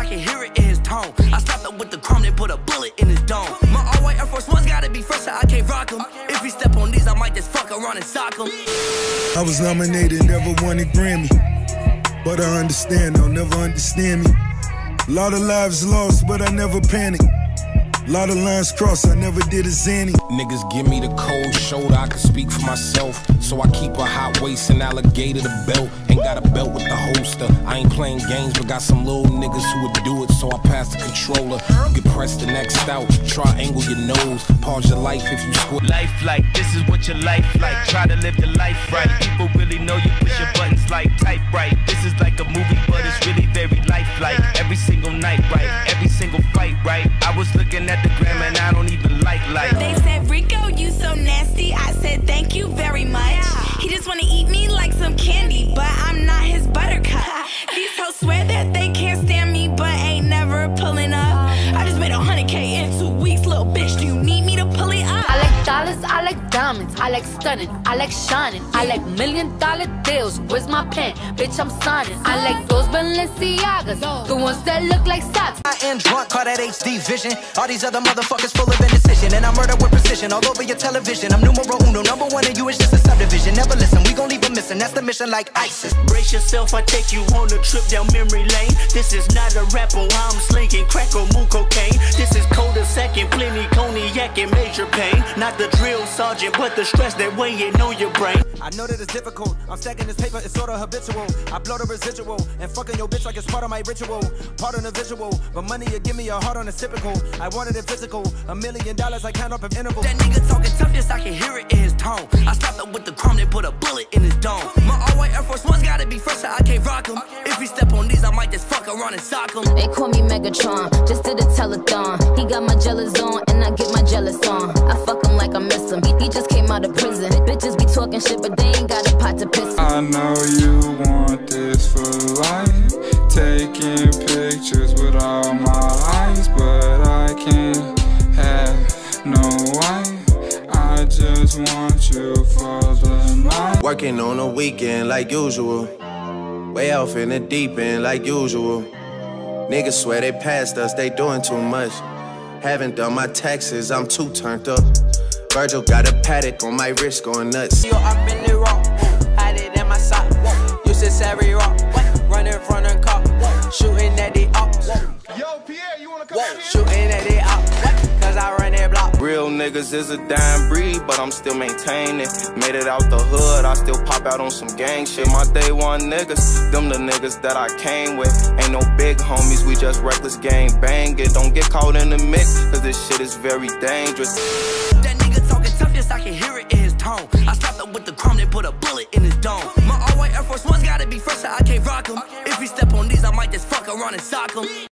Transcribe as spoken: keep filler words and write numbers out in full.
can hear it in his tone. I stopped up with the chrome, then put a bullet in his dome. My all-white Air Force Ones gotta be fresh, so I can't rock them. If he step on these, I might just fuck around and sock him. I was nominated, never won a Grammy, but I understand, they'll never understand me. A lot of lives lost, but I never panicked. A lot of lines crossed, I never did a zany. Niggas give me the cold shoulder, I can speak for myself. So I keep a hot waist and alligator the belt. Ain't got a belt with the holster. I ain't playing games, but got some little niggas who would do it, so I pass the controller. You can press the next out, triangle your nose, pause your life if you score. Life like, this is what your life like. Try to live your life right. People really know you push your buttons like type right. This is like a movie, but it's really very lifelike. Every single night, right? Every single fight, right? I was looking at the gram and I don't even like life. They said, Rico, you so nasty. I said, thank you very much. He just wanna eat me like some candy, but I'm not his buttercup. These hoes swear that they can't stand me, but ain't never pulling up. I just made a hundred K in two weeks, little bitch. Do you need me to pull it up? I like dollars, I like diamonds, I like stunning, I like shining, I like million dollar deals. Where's my pen? Bitch, I'm signing. I like those Balenciagas, the ones that look like socks. I am drunk, call that H D vision. All these other motherfuckers full of indecision, and I murder with precision all over your television. I'm numero uno, number one, and you is just a subdivision. Never listen, we gon' leave them missing. That's the mission, like ISIS. Brace yourself, I take you on a trip down memory lane. This is not a rapper, I'm slinging crack or moon cocaine. This is colder second, plenty cognac and major pain. Not the drill sergeant, but the stress that weighing on your brain. I know that it's difficult, I'm stacking this paper, it's sorta habitual. I blow the residual, and fucking your bitch like it's part of my ritual. Part of the visual, but money you give me a heart on a typical. I wanted it physical, a million dollars I count up in intervals. That nigga talking tough, yes, I can hear it in his tone. I stopped up with the chrome, then put a bullet in his dome. My all-white Air Force Ones gotta be fresh, so I can't rock them. If he step on these, I might just fuck around and sock him. They call me Megatron, just did a telethon. He got my jealous on, and I get my jealous on. I fuck him like I miss him, he, he just came out of prison. Bitches be talking shit, but they ain't got a pot to piss in. I know you want this for life, taking pictures with all my eyes, but I can't have no wife. I just want you for the night. Working on a weekend like usual, way off in the deep end like usual. Niggas swear they passed us, they doing too much. Haven't done my taxes, I'm too turned up. Virgil got a paddock on my wrist going nuts. You up in the rock, hide it in my sock. Used to savvy rock, running from the cop, shooting at the ops. Yo, Pierre, you wanna come out here? Shooting at the ops, cause I run that block. Real niggas is a dying breed, but I'm still maintaining. Made it out the hood, I still pop out on some gang shit. My day one niggas, them the niggas that I came with. Ain't no big homies, we just reckless gang banging. Don't get caught in the mix, cause this shit is very dangerous. That nigga talking tough, yes, I can hear it in his tone. I stopped up with the chrome, then put a bullet in his dome. My all-white Air Force Ones gotta be fresh, so I can't rock them. If he step on these, I might just fuck around and sock him.